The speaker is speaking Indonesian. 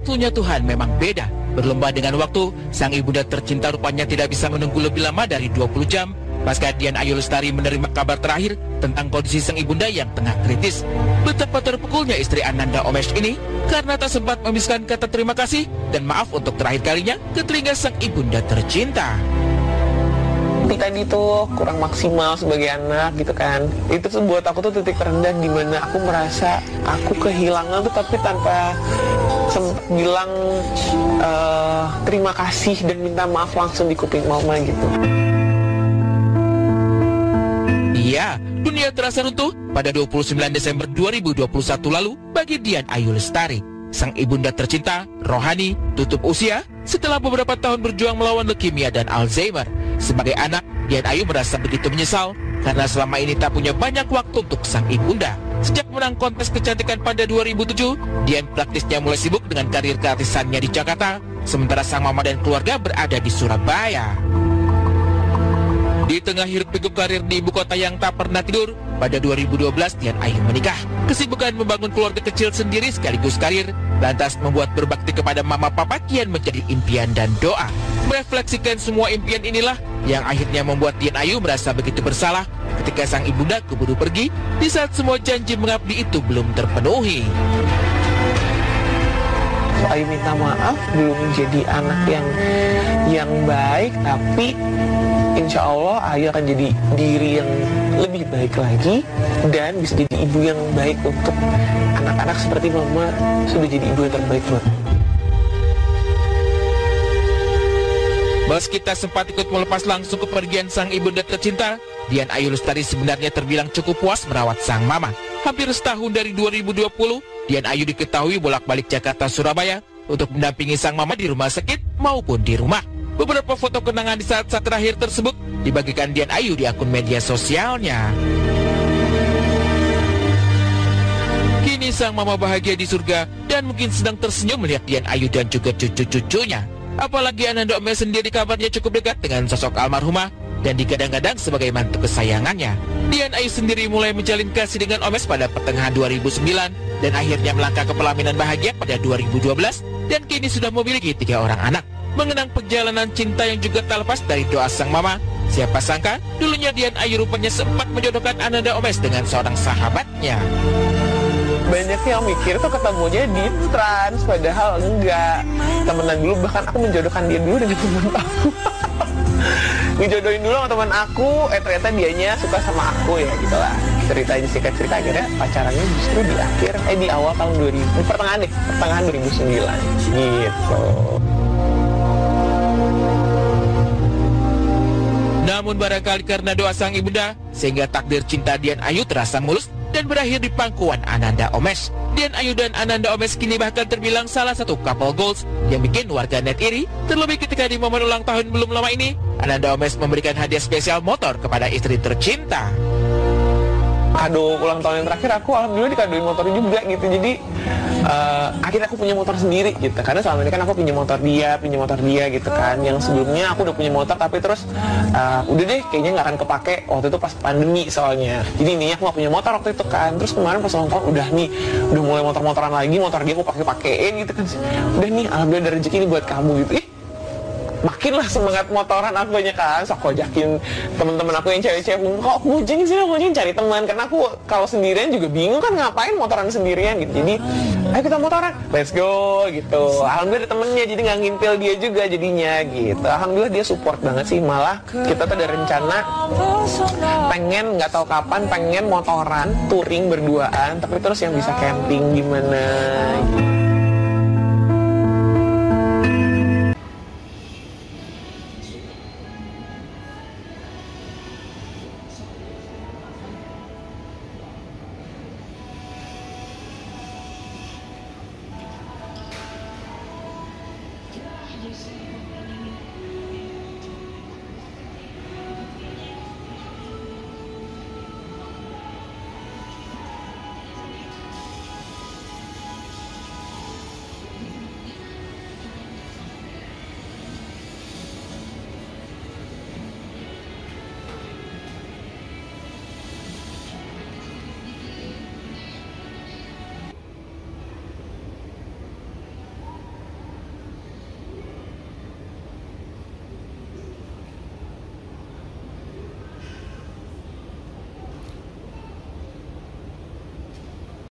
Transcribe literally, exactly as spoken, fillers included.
Waktunya Tuhan memang beda. Berlomba dengan waktu, sang ibunda tercinta rupanya tidak bisa menunggu lebih lama dari dua puluh jam. Pasca Dian Ayu Lestari menerima kabar terakhir tentang kondisi sang ibunda yang tengah kritis. Betapa terpukulnya istri Ananda Omesh ini karena tak sempat membiskan kata terima kasih dan maaf untuk terakhir kalinya ke telinga sang ibunda tercinta. Tadi tuh kurang maksimal sebagai anak gitu kan. Itu tuh buat aku tuh titik terendah di mana aku merasa aku kehilangan tuh tapi tanpa sempat bilang uh, terima kasih dan minta maaf langsung di kuping mama gitu. Iya, dunia terasa runtuh pada dua puluh sembilan Desember dua ribu dua puluh satu lalu bagi Dian Ayu Lestari. Sang ibunda tercinta, rohani, tutup usia setelah beberapa tahun berjuang melawan leukemia dan Alzheimer. Sebagai anak, Dian Ayu merasa begitu menyesal karena selama ini tak punya banyak waktu untuk sang ibunda. Sejak menang kontes kecantikan pada dua ribu tujuh, Dian praktisnya mulai sibuk dengan karir keartisannya di Jakarta, sementara sang mama dan keluarga berada di Surabaya. Di tengah hiruk-pikuk karir di ibu kota yang tak pernah tidur, pada dua ribu dua belas Dian Ayu menikah. Kesibukan membangun keluarga kecil sendiri sekaligus karir, lantas membuat berbakti kepada mama papa kian menjadi impian dan doa. Merefleksikan semua impian inilah yang akhirnya membuat Dian Ayu merasa begitu bersalah ketika sang ibunda keburu pergi di saat semua janji mengabdi itu belum terpenuhi. Ayu minta maaf belum jadi anak yang yang baik, tapi insya Allah Ayu akan jadi diri yang lebih baik lagi dan bisa jadi ibu yang baik untuk anak-anak seperti mama sudah jadi ibu yang terbaik buat. Meski kita sempat ikut melepas langsung kepergian sang ibunda tercinta, Dian Ayu Lestari sebenarnya terbilang cukup puas merawat sang mama. Hampir setahun dari dua ribu dua puluh, Dian Ayu diketahui bolak-balik Jakarta Surabaya untuk mendampingi sang mama di rumah sakit maupun di rumah. Beberapa foto kenangan di saat-saat terakhir tersebut dibagikan Dian Ayu di akun media sosialnya. Kini sang mama bahagia di surga dan mungkin sedang tersenyum melihat Dian Ayu dan juga cucu-cucunya. Apalagi Ananda Omesh sendiri kabarnya cukup dekat dengan sosok almarhumah dan digadang-gadang sebagai mantu kesayangannya. Dian Ayu sendiri mulai menjalin kasih dengan Omesh pada pertengahan dua ribu sembilan dan akhirnya melangkah ke pelaminan bahagia pada dua ribu dua belas dan kini sudah memiliki tiga orang anak. Mengenang perjalanan cinta yang juga tak lepas dari doa sang mama, siapa sangka dulunya Dian Ayu rupanya sempat menjodohkan Ananda Omesh dengan seorang sahabatnya. Banyak yang mikir tuh ketemunya di trans, padahal enggak. Temenan dulu, bahkan aku menjodohkan dia dulu dengan teman aku. Dijodohin dulu sama teman aku, eh ternyata dianya suka sama aku ya gitu lah. Ceritanya singkat cerita akhirnya pacarannya justru di akhir, eh di awal tahun dua ribu, pertengahan deh, pertengahan dua ribu sembilan gitu. Namun barangkali karena doa sang ibunda, sehingga takdir cinta Dian Ayu terasa mulus dan berakhir di pangkuan Ananda Omesh. Dian Ayu dan Ananda Omesh kini bahkan terbilang salah satu couple goals yang bikin warga net iri. Terlebih ketika di momen ulang tahun belum lama ini, Ananda Omesh memberikan hadiah spesial motor kepada istri tercinta. Kado ulang tahun yang terakhir aku alhamdulillah dikadoin motor juga gitu. Jadi uh, akhirnya aku punya motor sendiri gitu. Karena selama ini kan aku punya motor dia, punya motor dia gitu kan. Yang sebelumnya aku udah punya motor tapi terus uh, udah deh kayaknya nggak akan kepake waktu itu pas pandemi soalnya. Jadi ini aku nggak punya motor waktu itu kan. Terus kemarin pas ulang tahun udah nih, udah mulai motor-motoran lagi, motor dia aku pakai-pakein gitu kan. Udah nih alhamdulillah ada rezeki ini buat kamu gitu. Ih, makin lah semangat motoran aku banyak kan, so aku ajakin teman-teman aku yang cewek-cewek, kok mujing sih, aku mujing cari teman, karena aku kalau sendirian juga bingung kan ngapain motoran sendirian gitu. Jadi ayo kita motoran, let's go gitu. Alhamdulillah ada temennya, jadi nggak ngintil dia juga jadinya gitu. Alhamdulillah dia support banget sih, malah kita tuh ada rencana pengen nggak tahu kapan pengen motoran touring berduaan, tapi terus yang bisa camping gimana gitu.